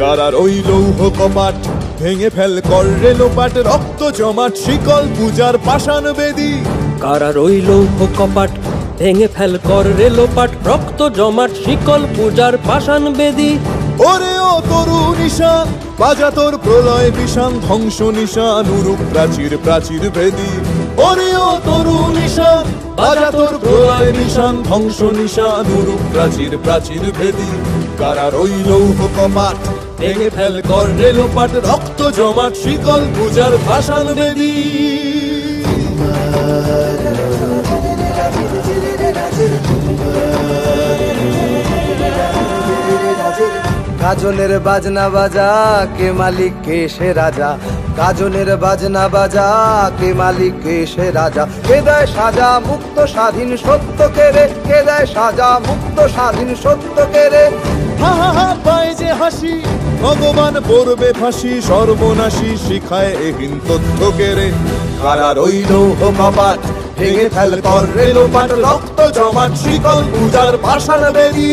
কারার ওই লৌহ কপাট ভেঙে ফেল কর রে লোপাট, রক্ত জমাট শিকল পূজার পাষাণ বেদী। কারার ওই লৌহ কপাট ভেঙে ফেল কর রে লোপাট, রক্ত জমাট শিকল পূজার পাষাণ বেদী। ওরে ও তরু নিশান বাজা তোর প্রলয় বিষান, ধ্বংস নিশান উরুক প্রাচীর প্রাচীর ভেদী। ওরে ও তরু নিশান বাজা তোর প্রলয় নিশান, ধ্বংস নিশান উরুক প্রাচীর প্রাচীর ভেদী। কারার ওই লৌহ কপাট ভেঙে ফেল কর রে লোপাট, রক্ত জমাট শিকল পূজার পাষাণ বেদী। গাজনের বাজনা বাজা কে মালিক কে সে রাজা, গাজনের বাজনা বাজা কে মালিক কে সে রাজা। কে দেয় সাজা মুক্ত স্বাধীন সত্য কে রে, কে দেয় সাজা মুক্ত স্বাধীন সত্য কে রে। হা হা হা পায় যে হাসি ভগবান পড়বে ফাঁসি, সর্বনাশী শিখায় এহীন তথ্য কেড়ে। কারার ওই লৌহ কপাট ভেঙে ফেল কর রে লোপাট, রক্ত জমাট শিকল পূজার পাষাণ বেদী।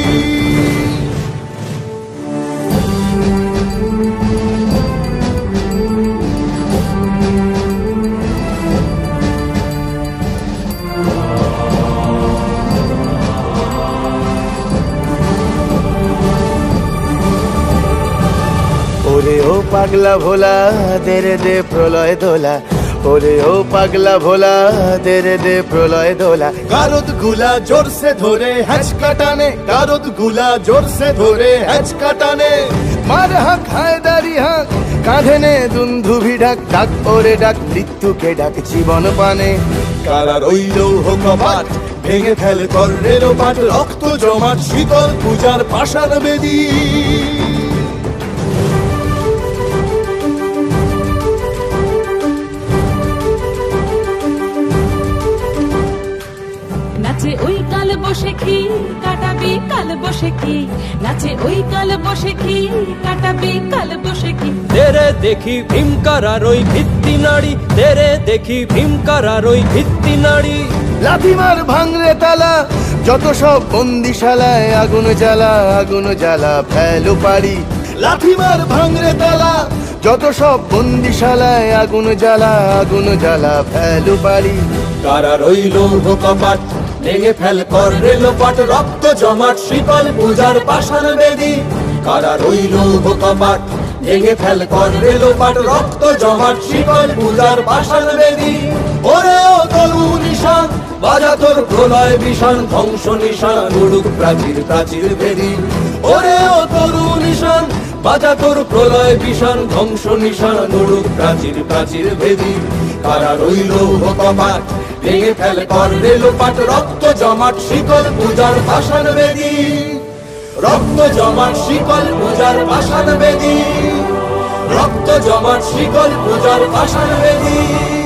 ওরে ও পাগলা ভোলা দে রে দে প্রলয় দোলা, ওরে ও পাগলা ভোলা দে রে দে প্রলয় দোলা। গারদ গুলা জোরসে ধরে হ্যাচকা টানে, গারদ গুলা জোরসে ধরে হ্যাচকা টানে। মার হাক হায়দারি হাক কাঁধে নে দুন্ধুভি ডাক, ডাক ওরে ডাক মৃত্যুকে ডাক জীবন পানে। কারার ওই লৌহ কপাট ভেঙে ফেল কর রে লোপাট, রক্ত জমাট শিকল পূজার পাষাণ বেদী। নাচে ওই কাল বসে কি কাটাবি কাল বসে কি, নাচে ওই কাল বসে কি কাটাবি কাল বসে কি। তেরে দেখি ভীমকারার ওই ভিত্তি নাড়ি, তেরে দেখি ভীমকারার ওই ভিত্তি নাড়ি। লাথিমার ভাঙরে তালা যত সব বন্দিশালায়, আগুন জ্বালা আগুন জ্বালা ফেলো পারি। লাথিমার ভাঙরে তালা যত সব বন্দিশালায়, আগুন জ্বালা আগুন জ্বালা ফেলো পারি। কারার ওই লৌহ কপাট ভেঙে ফেল কর রে লোপাট, রক্ত জমাট শিকল পূজার পাষাণ বেদী। কারার ওই লৌহ কপাট ভেঙে ফেল কর রে লোপাট, রক্ত জমাট শিকল পূজার পাষাণ বেদী। ওরে ও তরু নিশান বাজা তোর প্রলয় বিষান, ধ্বংস নিশান উড়ুক প্রাচীর প্রাচীর ভেদী। ওরে ও তরু নিশান বাজা তোর প্রলয় বিষান, ধ্বংস নিশান উড়ুক প্রাচীর প্রাচীর ভেদী। কারার ওই লৌহ কপাট ভেঙে ফেল কর রে লোপাট, রক্ত জমাট শিকল পূজার পাষাণ বেদী। রক্ত জমাট শিকল পূজার পাষাণ বেদী, রক্ত জমাট শিকল পূজার পাষাণ বেদী।